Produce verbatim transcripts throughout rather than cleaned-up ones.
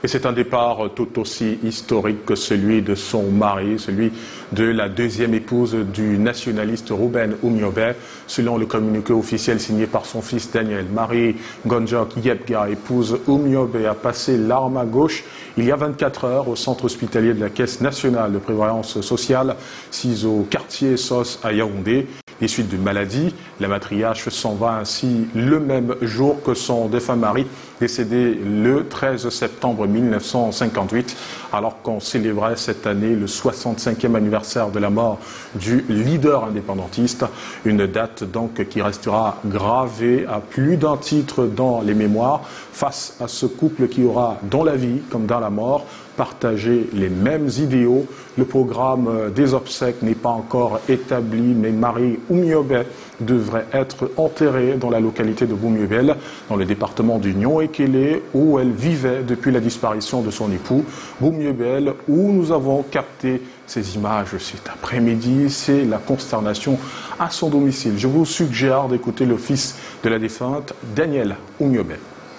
Et c'est un départ tout aussi historique que celui de son mari, celui de la deuxième épouse du nationaliste Ruben Oumyobé. Selon le communiqué officiel signé par son fils Daniel, Marie Ngonjok Yebga, épouse Oumyobé, a passé l'arme à gauche il y a vingt-quatre heures au centre hospitalier de la Caisse nationale de prévoyance sociale, situé au quartier Sos à Yaoundé. Les suites d'une maladie, la matriarche s'en va ainsi le même jour que son défunt mari, décédé le treize septembre mille neuf cent cinquante-huit, alors qu'on célébrait cette année le soixante-cinquième anniversaire de la mort du leader indépendantiste. Une date donc qui restera gravée à plus d'un titre dans les mémoires, face à ce couple qui aura, dans la vie comme dans la mort, partagé les mêmes idéaux. Le programme des obsèques n'est pas encore établi, mais Marie Oumyobé devrait être enterrée dans la localité de Boumyobel, dans le département du Nyon-Ekele, où elle vivait depuis la disparition de son époux. Boumyobel, où nous avons capté ces images cet après-midi, c'est la consternation à son domicile. Je vous suggère d'écouter le fils de la défunte, Daniel Oumyobé.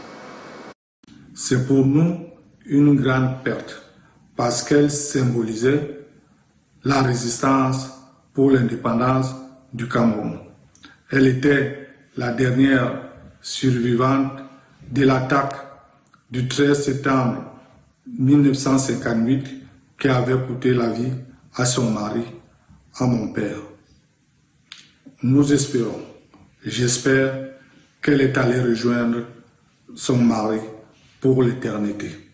C'est pour nous une grande perte parce qu'elle symbolisait la résistance pour l'indépendance du Cameroun. Elle était la dernière survivante de l'attaque du treize septembre mille neuf cent cinquante-huit qui avait coûté la vie à son mari, à mon père. Nous espérons, j'espère qu'elle est allée rejoindre son mari pour l'éternité.